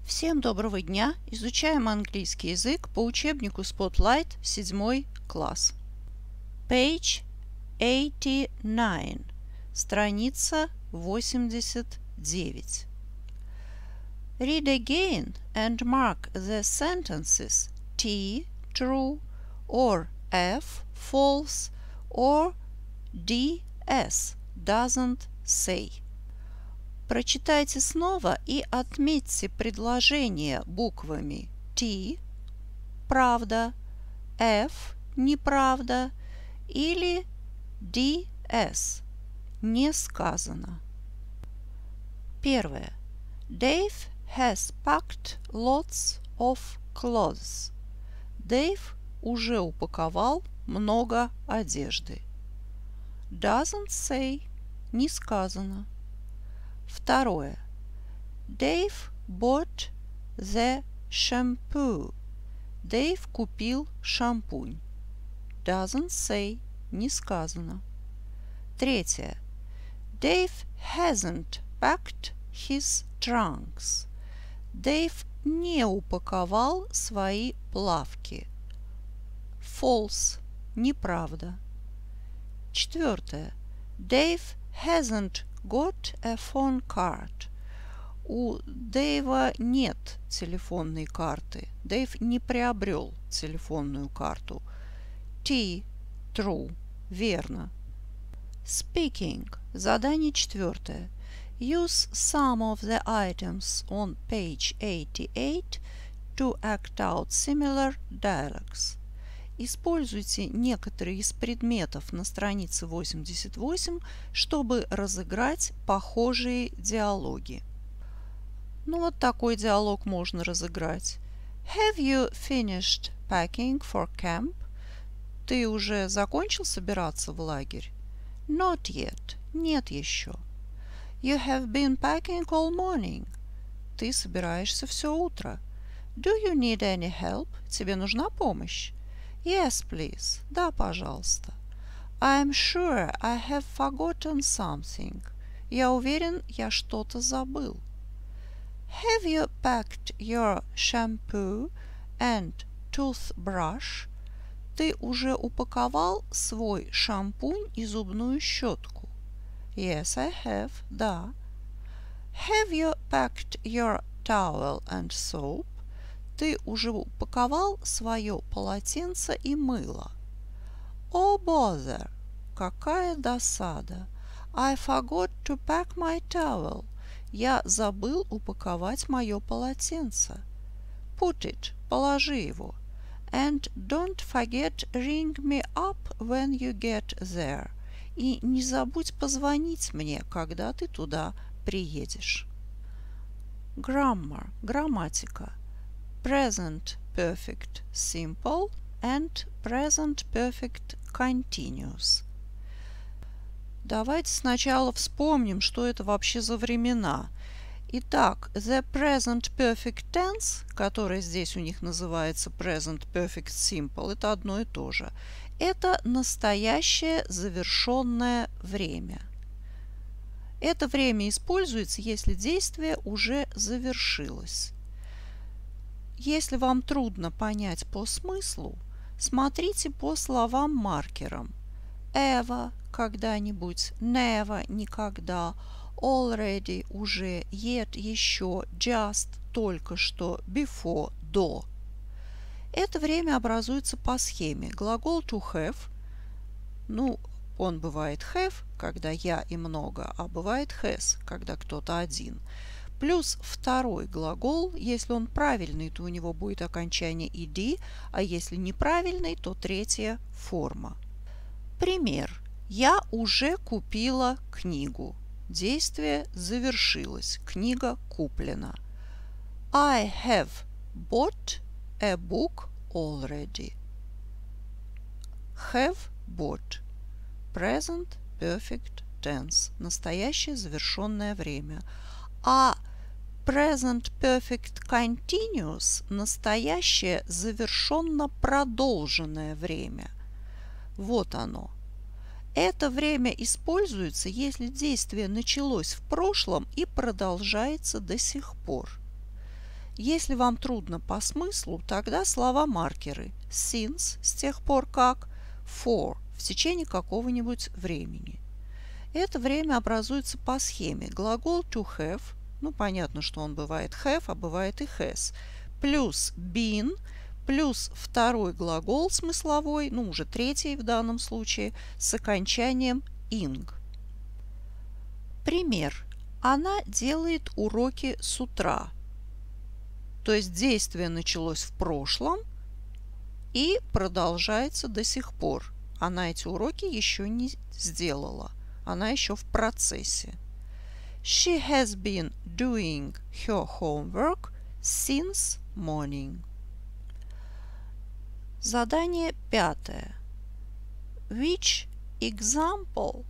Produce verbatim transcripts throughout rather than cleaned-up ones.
Всем доброго дня! Изучаем английский язык по учебнику Spotlight, седьмой класс. Page eighty-nine, страница восемьдесят девять. Read again and mark the sentences T true or F false or D S doesn't say. Прочитайте снова и отметьте предложение буквами T – правда, F – неправда или D S – не сказано. Первое. Dave has packed lots of clothes. Дэйв уже упаковал много одежды. Doesn't say – не сказано. Второе. Dave bought the shampoo. Дэйв купил шампунь. Doesn't say – не сказано. Третье. Dave hasn't packed his trunks. Дэйв не упаковал свои плавки. False – неправда. Четвертое. Dave hasn't got a phone card. У Дэйва нет телефонной карты. Дэйв не приобрел телефонную карту. T. True. Верно. Speaking. Задание четвертое. Use some of the items on page eighty-eight to act out similar dialogues. Используйте некоторые из предметов на странице восемьдесят восемь, чтобы разыграть похожие диалоги. Ну вот такой диалог можно разыграть. Have you finished packing for camp? Ты уже закончил собираться в лагерь? Not yet. Нет еще. You have been packing all morning. Ты собираешься все утро. Do you need any help? Тебе нужна помощь? Yes, please. Да, пожалуйста. I'm sure I have forgotten something. Я уверен, я что-то забыл. Have you packed your shampoo and toothbrush? Ты уже упаковал свой шампунь и зубную щетку? Yes, I have. Да. Have you packed your towel and soap? Ты уже упаковал свое полотенце и мыло? Oh, bother! Какая досада! I forgot to pack my towel. Я забыл упаковать мое полотенце. Put it. Положи его. And don't forget ring me up when you get there. И не забудь позвонить мне, когда ты туда приедешь. Grammar. Грамматика. Present Perfect Simple and Present Perfect Continuous. Давайте сначала вспомним, что это вообще за времена. Итак, the Present Perfect Tense, который здесь у них называется Present Perfect Simple, это одно и то же. Это настоящее завершенное время. Это время используется, если действие уже завершилось. Если вам трудно понять по смыслу, смотрите по словам-маркерам. Ever – когда-нибудь, never – никогда, already – уже, yet – еще, just – только что, before – до. Это время образуется по схеме. Глагол to have, ну, он бывает have, когда я и много, а бывает has, когда кто-то один. Плюс второй глагол, если он правильный, то у него будет окончание ed, а если неправильный, то третья форма. Пример. Я уже купила книгу. Действие завершилось. Книга куплена. I have bought a book already. Have bought. Present perfect tense. Настоящее завершенное время. А Present Perfect Continuous – настоящее завершенно продолженное время. Вот оно. Это время используется, если действие началось в прошлом и продолжается до сих пор. Если вам трудно по смыслу, тогда слова-маркеры since с тех пор как, for в течение какого-нибудь времени. Это время образуется по схеме глагол to have, ну понятно, что он бывает have, а бывает и has, плюс been, плюс второй глагол смысловой, ну уже третий в данном случае, с окончанием ing. Пример. Она делает уроки с утра. То есть действие началось в прошлом и продолжается до сих пор. Она эти уроки еще не сделала. Она еще в процессе. She has been doing her homework since morning. Задание пятое. Which example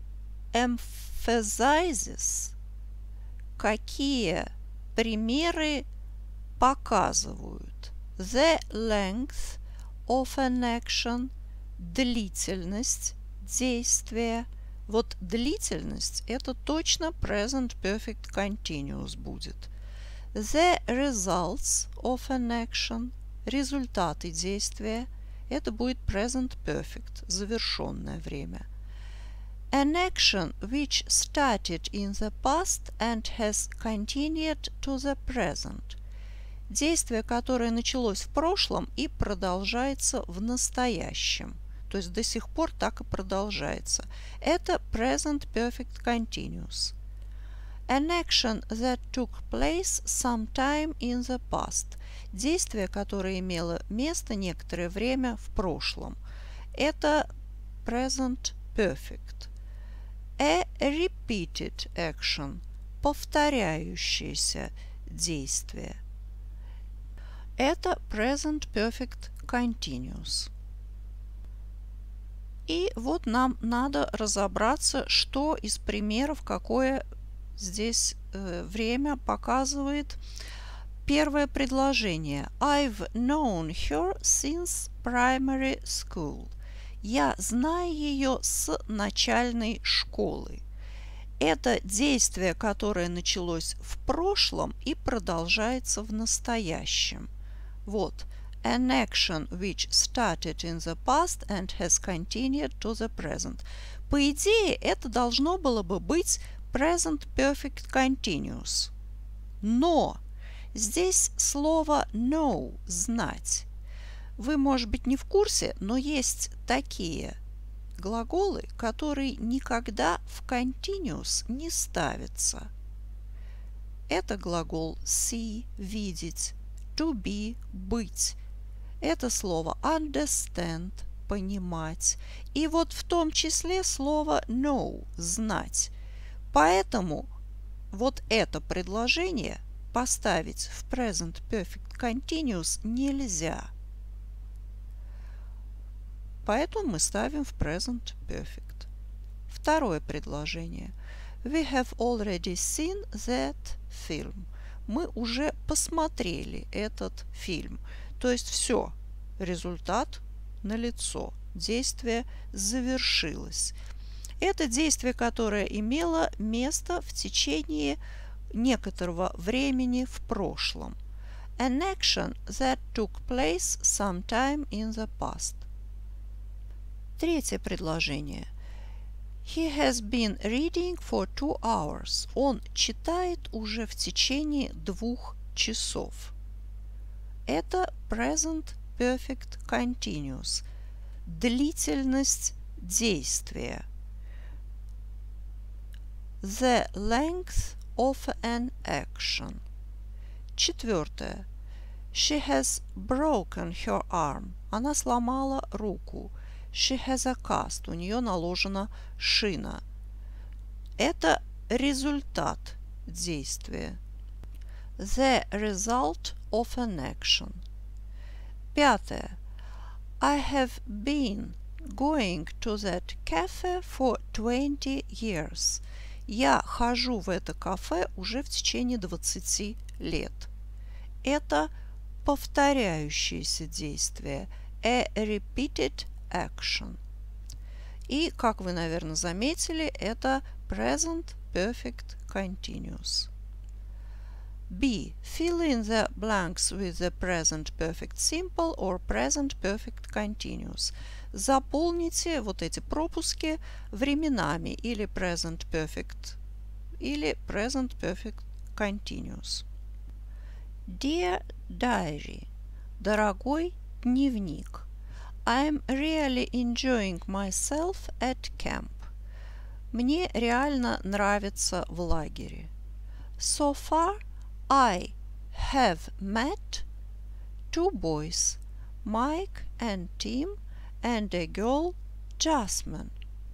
emphasizes? Какие примеры показывают the length of an action, длительность действия. Вот длительность – это точно present perfect continuous будет. The results of an action, результаты действия – это будет present perfect, завершенное время. An action which started in the past and has continued to the present. Действие, которое началось в прошлом и продолжается в настоящем. То есть до сих пор так и продолжается. Это present perfect continuous. An action that took place sometime in the past. Действие, которое имело место некоторое время в прошлом. Это present perfect. A repeated action. Повторяющееся действие. Это present perfect continuous. И вот нам надо разобраться, что из примеров, какое здесь э, время показывает. Первое предложение. I've known her since primary school. Я знаю ее с начальной школы. Это действие, которое началось в прошлом и продолжается в настоящем. Вот. An action which started in the past and has continued to the present. По идее, это должно было бы быть present perfect continuous. Но здесь слово know – знать. Вы, может быть, не в курсе, но есть такие глаголы, которые никогда в continuous не ставятся. Это глагол see – видеть, to be – быть. Это слово understand – понимать. И вот в том числе слово know – знать. Поэтому вот это предложение поставить в present perfect continuous нельзя. Поэтому мы ставим в present perfect. Второе предложение. We have already seen that film. Мы уже посмотрели этот фильм. То есть все, результат налицо, действие завершилось. Это действие, которое имело место в течение некоторого времени в прошлом. An action that took place sometime in the past. Третье предложение. He has been reading for two hours. Он читает уже в течение двух часов. Это present perfect continuous. Длительность действия. The length of an action. Четвертое. She has broken her arm. Она сломала руку. She has a cast. У нее наложена шина. Это результат действия. The result of an action. Пятое. I have been going to that cafe for twenty years. Я хожу в это кафе уже в течение двадцати лет. Это повторяющееся действие. A repeated action. И, как вы, наверное, заметили, это present perfect continuous. B. Fill in the blanks with the present perfect simple or present perfect continuous. Заполните вот эти пропуски временами или present perfect или present perfect continuous. Dear Diary, дорогой дневник, I'm really enjoying myself at camp. Мне реально нравится в лагере. So far, I have met two boys, Mike and Tim, and a girl, Jasmine.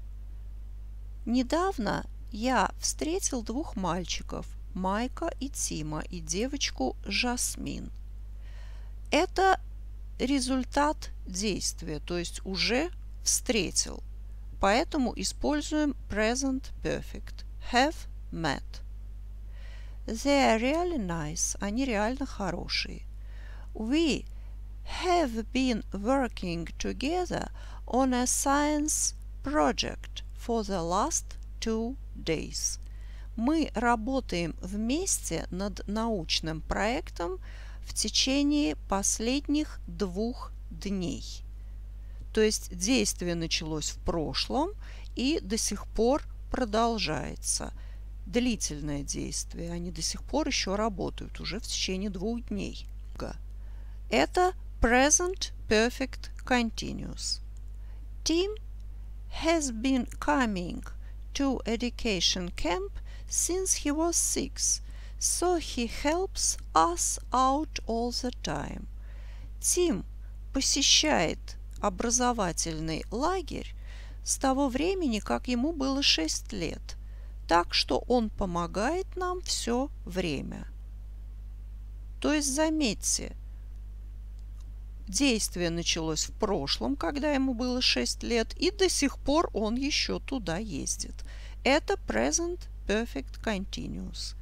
Недавно я встретил двух мальчиков, Майка и Тима, и девочку Жасмин. Это результат действия, то есть уже встретил. Поэтому используем present perfect. Have met. They are really nice. Они реально хорошие. We have been working together on a science project for the last two days. Мы работаем вместе над научным проектом в течение последних двух дней. То есть действие началось в прошлом и до сих пор продолжается. Длительное действие. Они до сих пор еще работают, уже в течение двух дней. Это present perfect continuous. Tim has been coming to education camp since he was six, so he helps us out all the time. Тим посещает образовательный лагерь с того времени, как ему было шесть лет, так что он помогает нам все время. То есть, заметьте, действие началось в прошлом, когда ему было шесть лет, и до сих пор он еще туда ездит. Это present perfect continuous.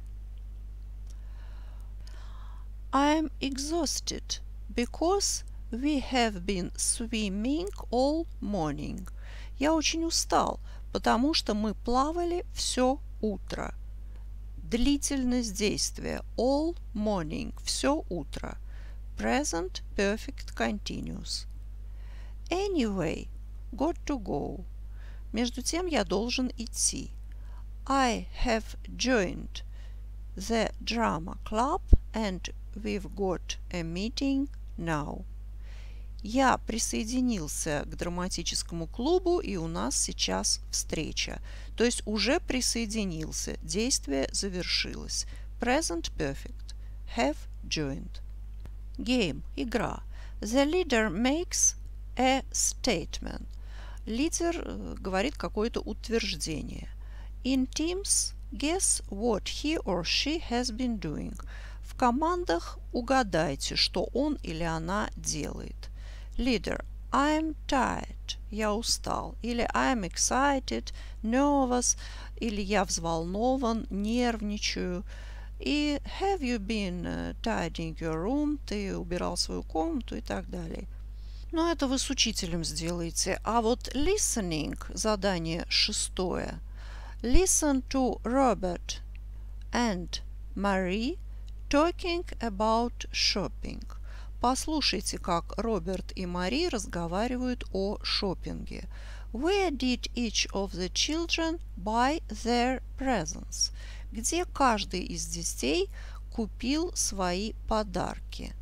I'm exhausted because we have been swimming all morning. Я очень устал, потому что мы плавали все утро. Длительность действия all morning, все утро. Present perfect continuous. Anyway, got to go. Между тем я должен идти. I have joined the drama club and we've got a meeting now. Я присоединился к драматическому клубу, и у нас сейчас встреча. То есть уже присоединился, действие завершилось. Present perfect. Have joined. Game. Игра. The leader makes a statement. Лидер говорит какое-то утверждение. In teams, guess what he or she has been doing. В командах угадайте, что он или она делает. Leader. I'm tired. Я устал. Или I'm excited, nervous. Или я взволнован, нервничаю. И have you been tidying your room? Ты убирал свою комнату и так далее. Но это вы с учителем сделаете. А вот listening, задание шестое. Listen to Robert and Marie talking about shopping. Послушайте, как Роберт и Мари разговаривают о шопинге. Where did each of the children buy their presents? Где каждый из детей купил свои подарки?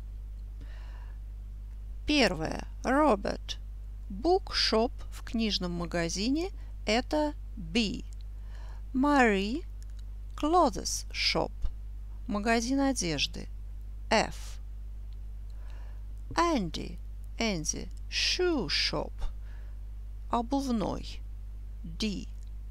Первое. Роберт. Bookshop в книжном магазине – это B. Мари. Clothes shop. Магазин одежды – F. Andy, Энди, shoe shop, обувной, D.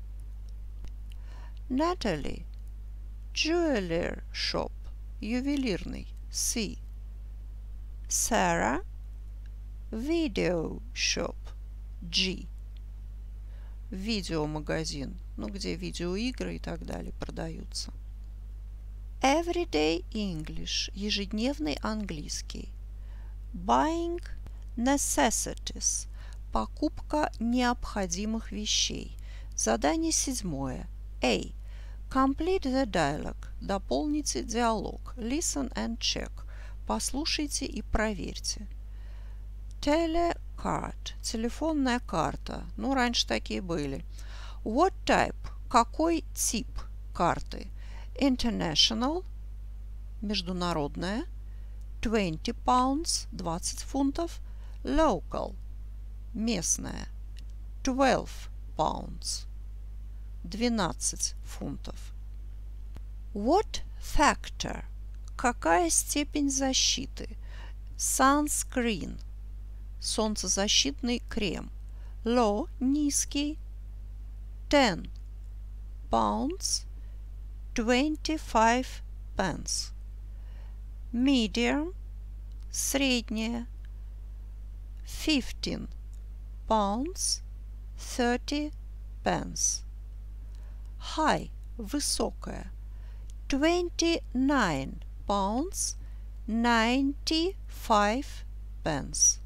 Natalie, jeweler shop, ювелирный, C. Sarah, video shop, G. Видеомагазин, ну где видеоигры и так далее продаются. Everyday English, ежедневный английский. Buying necessities. Покупка необходимых вещей. Задание седьмое. A. Complete the dialogue. Дополните диалог. Listen and check. Послушайте и проверьте. Telecard. Телефонная карта. Ну, раньше такие были. What type? Какой тип карты? International. Международная. twenty pounds. двадцать фунтов. Local. Местная. twelve pounds. двенадцать фунтов. What factor? Какая степень защиты? Sunscreen. Солнцезащитный крем. Low. Низкий. ten pounds. twenty-five pence. Medium. Средняя. fifteen pounds. thirty pence. High. Высокая. twenty-nine pounds. ninety-five pence.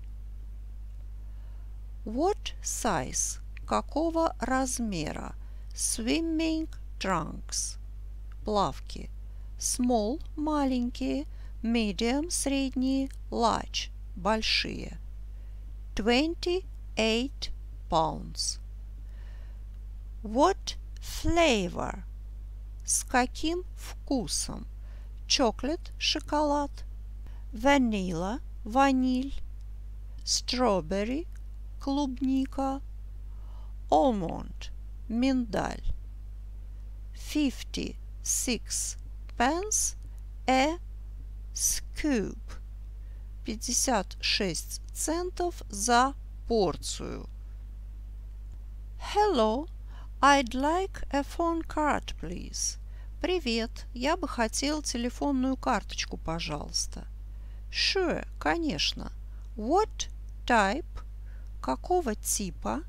What size? Какого размера? Swimming trunks. Плавки. Small – маленькие. Medium – средние. Large – большие. twenty-eight pounds. What flavor? С каким вкусом? Chocolate – шоколад. Vanilla – ваниль. Strawberry – клубника. Almond – миндаль. fifty-six pence a scoop. пятьдесят шесть центов за порцию. Hello, I'd like a phone card, please. Привет, я бы хотел телефонную карточку, пожалуйста. Sure, конечно. What type? Какого типа?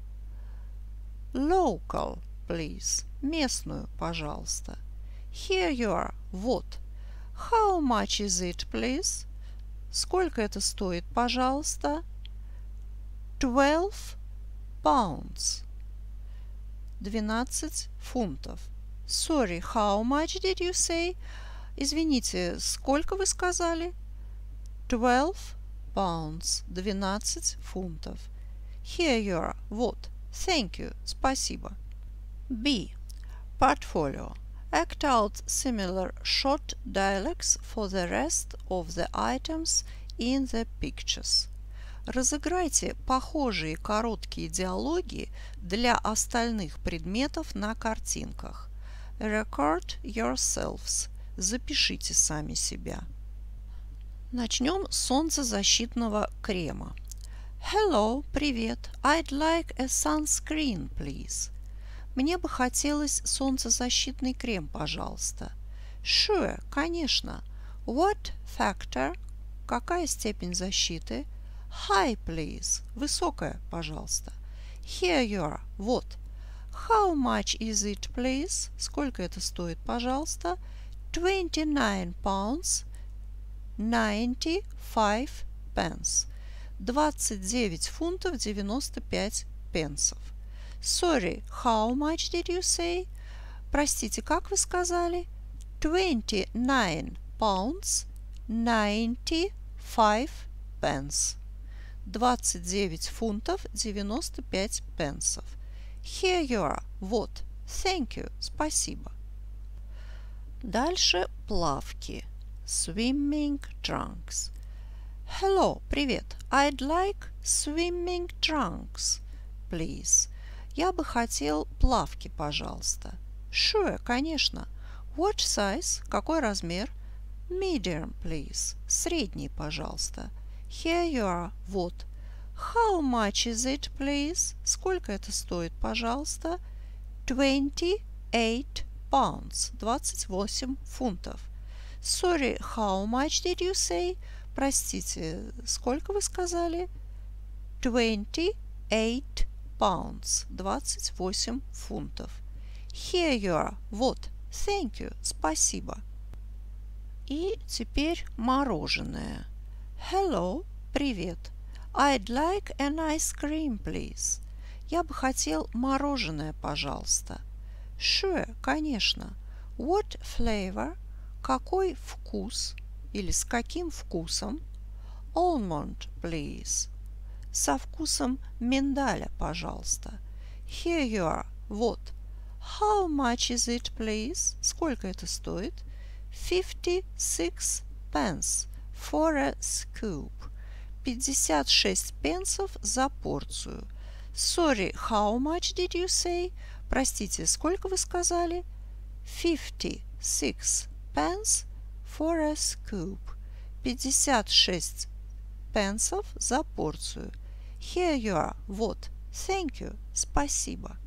Local, please. Местную, пожалуйста. Here you are. Вот. How much is it, please? Сколько это стоит, пожалуйста? Twelve pounds. Двенадцать фунтов. Sorry, how much did you say? Извините, сколько вы сказали? Twelve pounds. Двенадцать фунтов. Here you are. Вот. Thank you. Спасибо. B. Portfolio. Act out similar short dialogues for the rest of the items in the pictures. Разыграйте похожие короткие диалоги для остальных предметов на картинках. Record yourselves. Запишите сами себя. Начнем с солнцезащитного крема. Hello, привет. I'd like a sunscreen, please. Мне бы хотелось солнцезащитный крем, пожалуйста. Sure, конечно. What factor? Какая степень защиты? High, please. Высокая, пожалуйста. Here you are. Вот. How much is it, please? Сколько это стоит, пожалуйста? Twenty-nine pounds. Ninety-five pence. Двадцать девять фунтов девяносто пять пенсов. Sorry, how much did you say? Простите, как вы сказали? Twenty-nine pounds. Ninety-five pence. Двадцать девять фунтов девяносто пять пенсов. Here you are. Вот. Thank you. Спасибо. Дальше плавки. Swimming trunks. Hello, привет. I'd like swimming trunks, please. Я бы хотел плавки, пожалуйста. Sure, конечно. What size? Какой размер? Medium, please. Средний, пожалуйста. Here you are. Вот. How much is it, please? Сколько это стоит, пожалуйста? Twenty-eight pounds. Двадцать восемь фунтов. Sorry, how much did you say? Простите, сколько вы сказали? Twenty-eight pounds. Двадцать восемь фунтов. Here you are. Вот. Thank you. Спасибо. И теперь мороженое. Hello. Привет. I'd like an ice cream, please. Я бы хотел мороженое, пожалуйста. Sure, конечно. What flavor? Какой вкус? Или с каким вкусом? Almond, please. Со вкусом миндаля, пожалуйста. Here you are. Вот. How much is it, please? Сколько это стоит? Fifty-six pence for a scoop. пятьдесят шесть пенсов за порцию. Sorry, how much did you say? Простите, сколько вы сказали? Fifty-six pence for a scoop. пятьдесят шесть пенсов за порцию. Here you are. Вот. Thank you. Спасибо.